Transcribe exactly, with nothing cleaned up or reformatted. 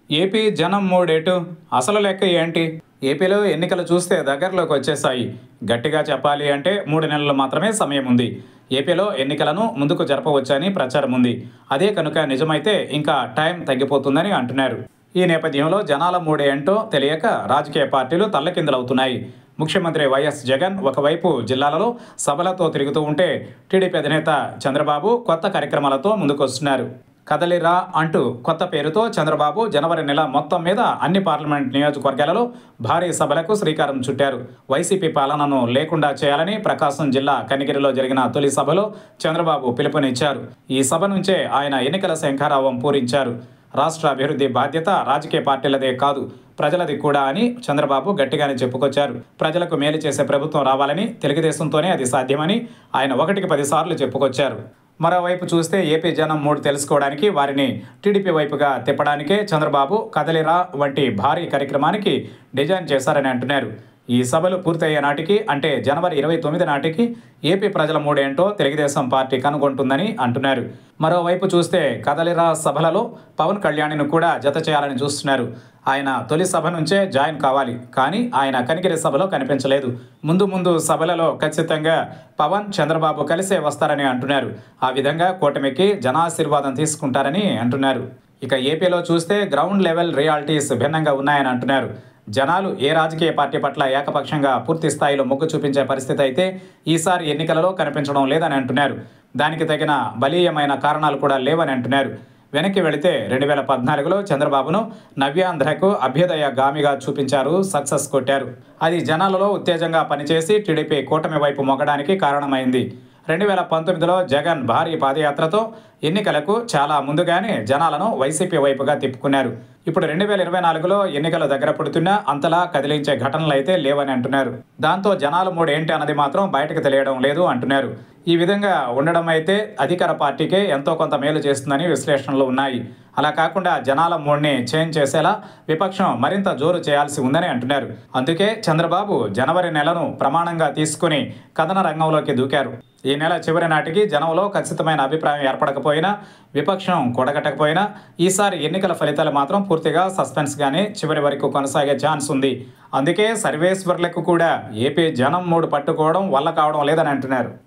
AP జనం మూడేటు అసలు లెక్క ఏంటి? ఏపీలో ఎన్నికలు చూస్తే దగ్గరలోకి వచ్చేశాయి. గట్టిగా చెప్పాలి అంటే మూడు నెలలు మాత్రమే సమయం ఉంది. ఏపీలో ఎన్నికలను ముందుకు జరపవచ్చని ప్రచారం ఉంది. అదే కనుక నిజమైతే ఇంకా టైం తగ్గిపోతుందని అంటున్నారు. ఈ నేపథ్యంలో జనాల మూడేంటో తెలియక రాజకీయ పార్టీలు తల్లకిందులవుతున్నాయి. ముఖ్యమంత్రి వైఎస్ జగన్ ఒకవైపు జిల్లాలలో సభలతో తిరుగుతూ ఉంటే, టీడీపీ అధినేత చంద్రబాబు కొత్త కార్యక్రమాలతో ముందుకొస్తున్నారు. కదలిరా అంటూ కొత్త పేరుతో చంద్రబాబు జనవరి నెల మొత్తం మీద అన్ని పార్లమెంట్ నియోజకవర్గాలలో భారీ సభలకు శ్రీకారం చుట్టారు. వైసీపీ పాలనను లేకుండా చేయాలని ప్రకాశం జిల్లా కనిగిరిలో జరిగిన తొలి సభలో చంద్రబాబు పిలుపునిచ్చారు. ఈ సభ నుంచే ఆయన ఎన్నికల శంఖారావం పూరించారు. రాష్ట్ర అభివృద్ధి బాధ్యత రాజకీయ పార్టీలదే కాదు, ప్రజలది కూడా అని చంద్రబాబు గట్టిగానే చెప్పుకొచ్చారు. ప్రజలకు మేలు చేసే ప్రభుత్వం రావాలని, తెలుగుదేశంతోనే అది సాధ్యమని ఆయన ఒకటికి పదిసార్లు చెప్పుకొచ్చారు. మరోవైపు చూస్తే ఏపీ జనం మూడు తెలుసుకోవడానికి, వారిని టీడీపీ వైపుగా తిప్పడానికే చంద్రబాబు కదలిరా వంటి భారీ కార్యక్రమానికి డిజైన్ చేశారని అంటున్నారు. ఈ సభలు పూర్తయ్యే నాటికి అంటే జనవరి ఇరవై తొమ్మిది నాటికి ఏపీ ప్రజల మూడేంటో తెలుగుదేశం పార్టీ కనుగొంటుందని అంటున్నారు. మరోవైపు చూస్తే కదలిరా సభలలో పవన్ కళ్యాణ్ను కూడా జత చేయాలని చూస్తున్నారు. ఆయన తొలి సభ నుంచే జాయిన్ కావాలి, కానీ ఆయన కనిగిరి సభలో కనిపించలేదు. ముందు ముందు సభలలో ఖచ్చితంగా పవన్ చంద్రబాబు కలిసే వస్తారని అంటున్నారు. ఆ విధంగా కూటమికి జనాశీర్వాదం తీసుకుంటారని అంటున్నారు. ఇక ఏపీలో చూస్తే గ్రౌండ్ లెవెల్ రియాలిటీస్ భిన్నంగా ఉన్నాయని అంటున్నారు. జనాలు ఏ రాజకీయ పార్టీ పట్ల ఏకపక్షంగా పూర్తి స్థాయిలో మొగ్గు చూపించే పరిస్థితి అయితే ఈసారి ఎన్నికలలో కనిపించడం లేదని అంటున్నారు. దానికి తగిన బలీయమైన కారణాలు కూడా లేవని అంటున్నారు. వెనక్కి వెళితే రెండు వేల పద్నాలుగులో చంద్రబాబును నవ్యాంధ్రకు అభ్యుదయ గామిగా చూపించారు, సక్సెస్ కొట్టారు. అది జనాలలో ఉత్తేజంగా పనిచేసి టీడీపీ కూటమి వైపు మొగ్గడానికి కారణమైంది. రెండు వేల పంతొమ్మిదిలో జగన్ భారీ పాదయాత్రతో ఎన్నికలకు చాలా ముందుగానే జనాలను వైసీపీ వైపుగా తిప్పుకున్నారు. ఇప్పుడు రెండు వేల ఇరవై నాలుగులో ఎన్నికలు దగ్గర పడుతున్నా అంతలా కదిలించే ఘటనలు అయితే లేవని అంటున్నారు. దాంతో జనాల మూడు ఏంటి అన్నది మాత్రం బయటకు తెలియడం లేదు అంటున్నారు. ఈ విధంగా ఉండడం అయితే అధికార పార్టీకే ఎంతో కొంత మేలు చేస్తుందని విశ్లేషణలు ఉన్నాయి. అలా కాకుండా జనాల మూడ్ని చేంజ్ చేసేలా విపక్షం మరింత జోరు చేయాల్సి ఉందని అంటున్నారు. అందుకే చంద్రబాబు జనవరి నెలను ప్రమాణంగా తీసుకుని కథన రంగంలోకి దూకారు. ఈ నెల చివరి నాటికి జనంలో ఖచ్చితమైన అభిప్రాయం ఏర్పడకపోయినా, విపక్షం కూడగట్టకపోయినా ఈసారి ఎన్నికల ఫలితాలు మాత్రం పూర్తిగా సస్పెన్స్గానే చివరి వరకు కొనసాగే ఛాన్స్ ఉంది. అందుకే సర్వేశ్వర్లకు కూడా ఏపీ జనం మూడు పట్టుకోవడం వల్ల కావడం లేదని అంటున్నారు.